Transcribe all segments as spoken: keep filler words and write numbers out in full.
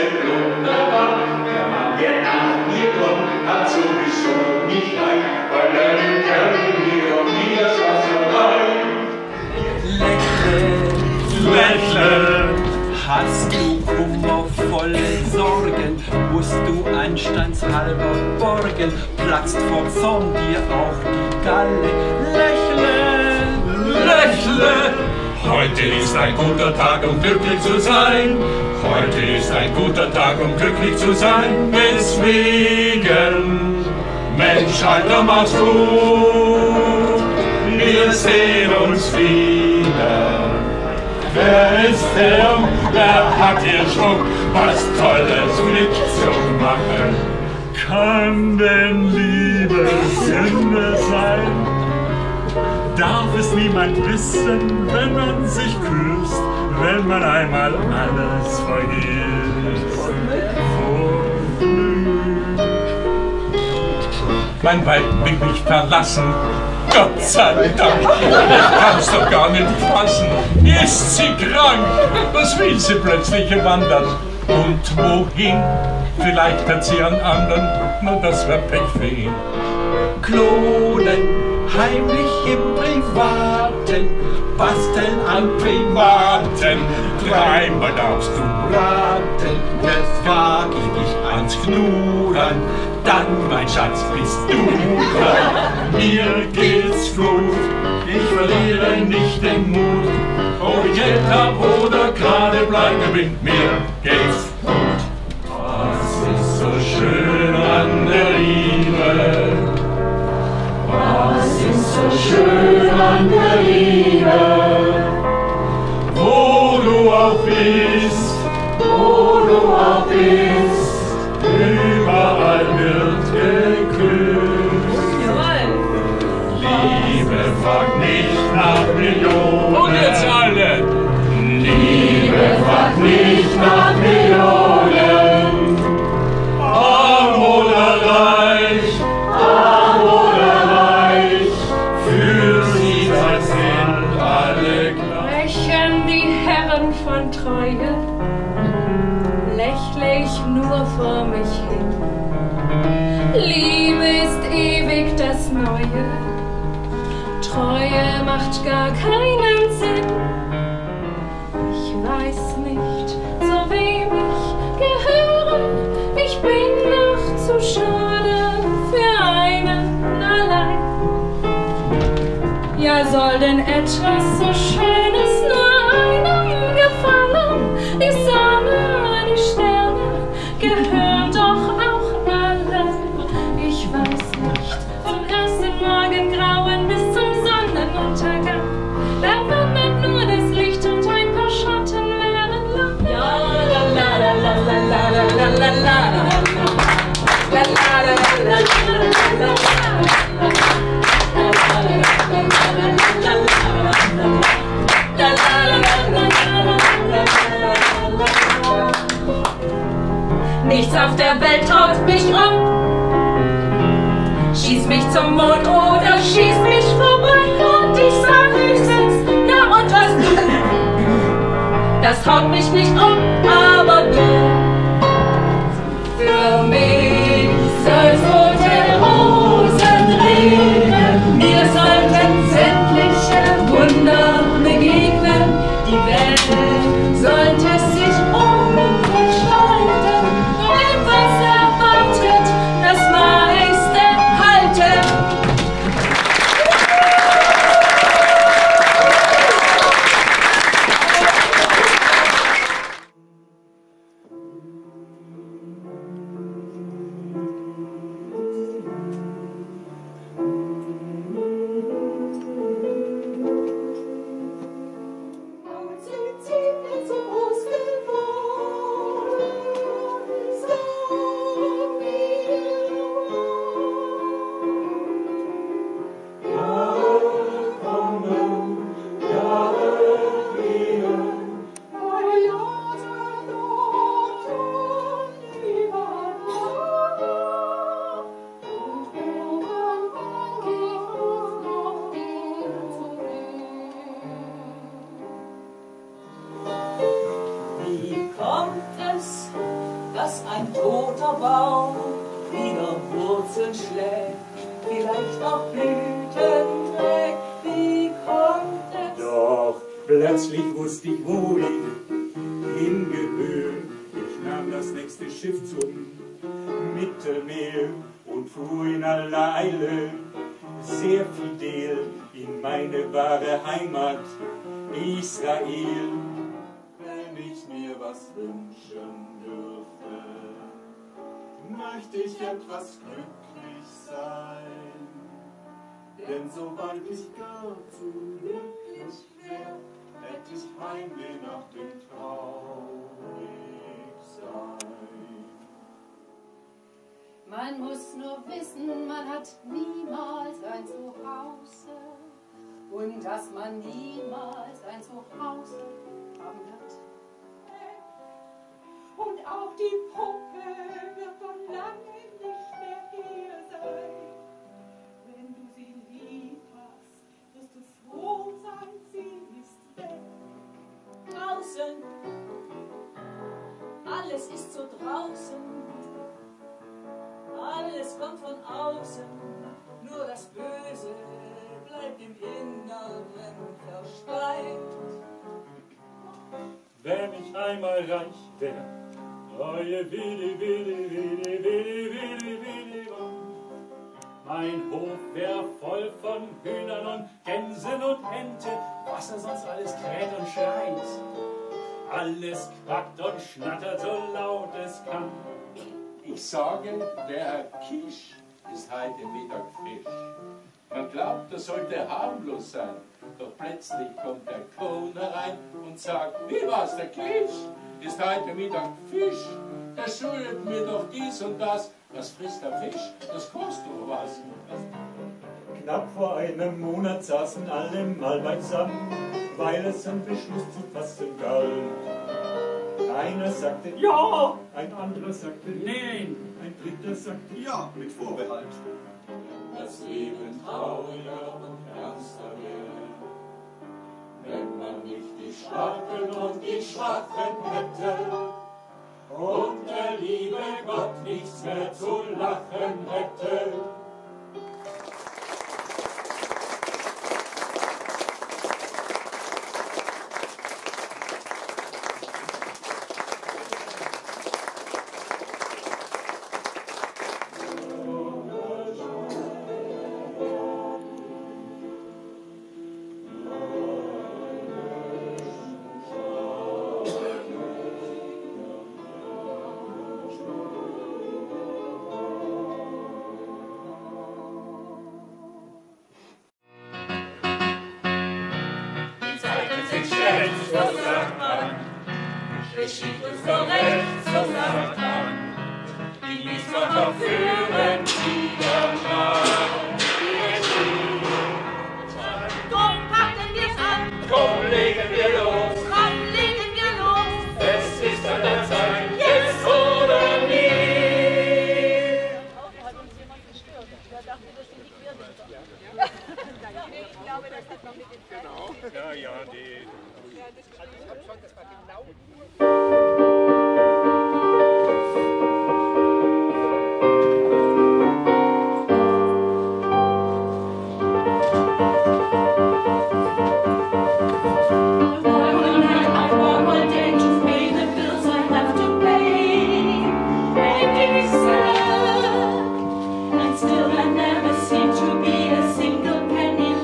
Welt wunderbar. Der Mann, der nach mir kommt, hat sowieso nicht rein, weil er den Kerl in mir und nie das Wasser reicht. Lächle, lächle, hast du kummervolle Sorgen, musst du anstandshalber borgen, platzt vor Zorn dir auch die Galle. Lächle, lächle, heute ist ein guter Tag, um glücklich zu sein. Heute ist ein guter Tag, um glücklich zu sein. Deswegen, Mensch, Alter, mach's gut. Wir sehen uns wieder. Wer ist der? Wer hat hier schon was Tolles mitzumachen? Kann denn Liebe Sünde sein? Darf es niemand wissen, wenn man sich küsst, wenn man einmal alles vergisst? Mein Weib will mich verlassen. Gott sei Dank, ich kann's doch gar nicht fassen. Ist sie krank? Was will sie plötzlich wandern? Und wohin? Vielleicht hat sie einen anderen, nur das wär Pech für ihn. klonen, heimlich im Privaten, basteln an Privaten. Dreimal darfst du raten, jetzt frag ich dich ans Knudern, dann, mein Schatz, bist du dran. Mir geht's gut, ich verliere nicht den Mut, ob ich Geld hab oder gerade bleibe bin, mir geht's gut. Was ist so schön an der Liebe? Was ist so schön an der Liebe? Wo du auch bist, wo du auch bist, überall wird geküsst. Liebe fragt nicht nach Millionen. Und jetzt alle! Liebe fragt nicht nach Millionen. Arm oder reich, arm oder reich, für sie sind alle gleich. Sprechen die Herren von Treue, lächle ich nur vor mich hin. Liebe ist ewig das Neue, Treue macht gar keinen Sinn. Ich weiß nicht, zu wem ich gehöre, ich bin noch zu schade für einen allein. Ja, soll denn etwas so Schönes nur einem gefallen? Die Sonne, die Sterne gehören doch auch allen. Ich weiß nicht, vom ersten Morgengrauen bis zum Sonnenuntergang, da wandert nur das Licht und ein paar Schatten werden lang. Ja, la la la la la la la la la la la la la la. Nichts auf der Welt haut mich um. Schieß mich zum Mond oder schieß mich vorbei und ich sag höchstens, na und was du? Das haut mich nicht um, aber du. Für mich soll's rote Rosen regnen, mir sollten sämtliche Wunder begegnen, die Welt sollte sich umgestalten, wenn was erwartet, das meiste halten. Wie kommt es, dass ein toter Baum wieder Wurzeln schlägt, vielleicht auch Blüten trägt? Wie kommt es? Doch plötzlich wusste ich, wo ich hingehöre. Ich nahm das nächste Schiff zum Mittelmeer und fuhr in aller Eile sehr fidel in meine wahre Heimat Israel. Wenn ich mir was wünschen dürfte, möchte ich etwas glücklich sein. Denn sobald ich gar zu glücklich wär, hätte ich Heimweh nach dem Traurig sein. Man muss nur wissen, man hat niemals ein Zuhause. Und dass man niemals ein Zuhause haben wird. Und auch die Puppe wird noch lange nicht mehr hier sein. Wenn du sie lieb hast, wirst du froh sein, sie ist weg. Draußen, alles ist so draußen. Alles kommt von außen, nur das Böse bleibt im Inneren versteift. Wenn ich einmal reich wär, oje widi, widi, widi, widi, widi, widi, mein Hof wär voll von Hühnern und Gänsen und Ente, was er sonst alles kräht und schreit. Alles quackt und schnattert so laut es kann. Ich sage, der Herr Kisch ist heute Mittag frisch. Man glaubt, das sollte harmlos sein, doch plötzlich kommt der Kellner rein und sagt, wie war's, der Kisch ist heute Mittag Fisch. Er schuldet mir doch dies und das. Was frisst der Fisch? Das kostet doch was. Knapp vor einem Monat saßen alle mal beisammen, weil es einen Beschluss zu fassen galt. Einer sagte ja, ein anderer sagte nein, ein dritter sagte ja, mit Vorbehalt. Das Leben trauriger und ernster wäre, wenn man nicht die Starken und die Schwachen hätte und der liebe Gott nichts mehr zu lachen hätte. So sagt man, geschieht uns so recht, so sagt man, die dies Gott verführen, wieder mal. Drum packen wir's an, Komm, legen wir los, komm, legen wir los, es ist an der Zeit, jetzt oder nie. Hat uns jemand gestört? Der dachte, das sind die Querdenker. Ich glaube, das hat man mit den Genau. Ja, ja, die... Ja, das ich schon, das war genau.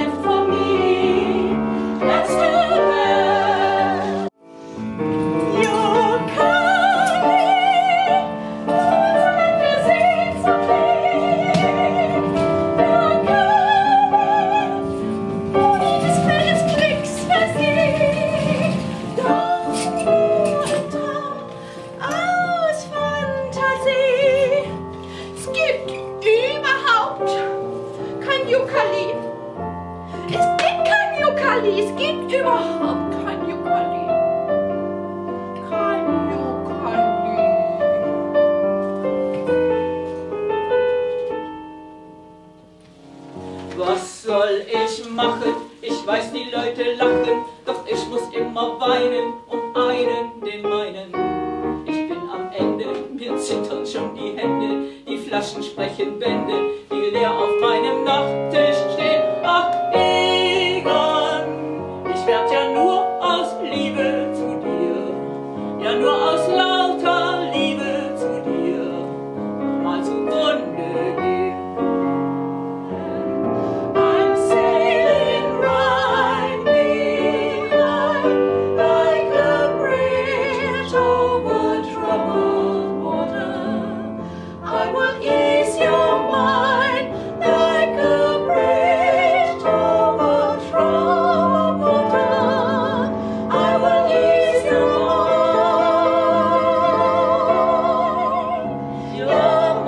You Menschen sprechen Bände, die leer auf meinem Nachttisch stehen. Ach, Egon, ich werd ja nur aus Liebe zu dir, ja nur aus lauter Liebe zu dir, noch mal zugrunde gehen. I'm sailing right behind, like a bridge over troubled water. I will ease your mind, like a bridge over troubled water. I will ease your mind, your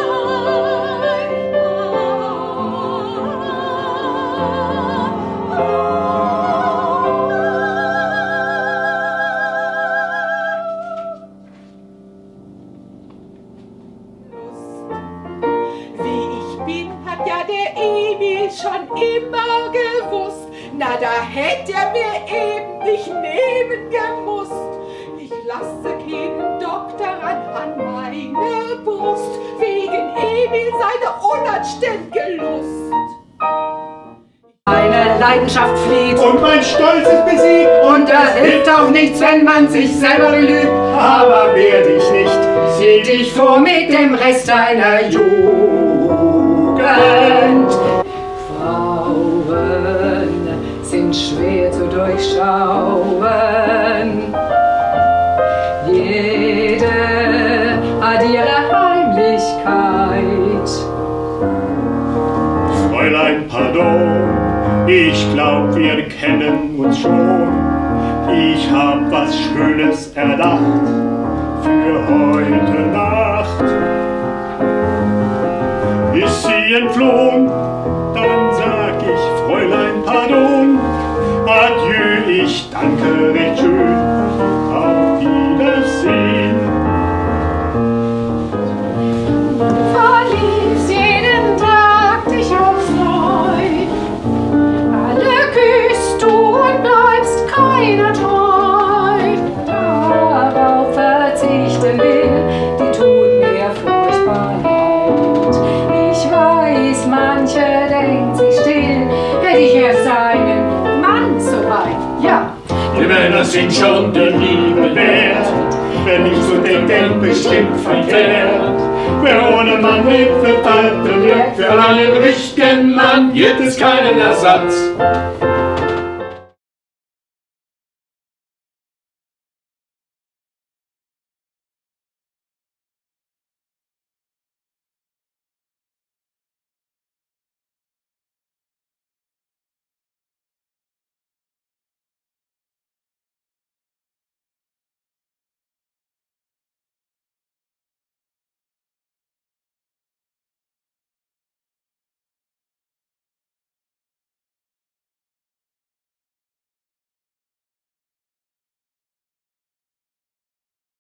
Wie ich bin, hat ja der Emil schon immer gewusst. Na, da hätte er mir eben nicht nehmen gemusst. Ich lasse keinen Doktor ran an meine Brust, wegen Emil seine unanständige Lust. Meine Leidenschaft flieht Und mein Stolz ist besiegt. und da hilft auch nichts, wenn man sich selber belügt. Aber werde ich nicht. Sieh dich vor mit dem Rest deiner Jugend. Frauen sind schwer zu durchschauen. Jede hat ihre Heimlichkeit. Fräulein, pardon, ich glaub, wir kennen uns schon. Ich hab was Schönes erdacht für heute Nacht. Ist sie entflohen, dann sag ich, Fräulein, pardon. Adieu, ich danke recht schön. Auf Wiedersehen. Verliebst jeden Tag dich aufs Neu. Alle küsst du und bleibst keiner treu. Darauf verzichten will, die tut mir furchtbar leid. Ich weiß, manche denkt sich still, hätte ich erst einen Mann so weit. Ja, Die Männer sind schon die Liebe wert, wenn ich so denk, denk bestimmt verkehrt. Wer ohne Mann lebt, wird bald beliebt. Für einen richtigen Mann gibt es keinen Ersatz.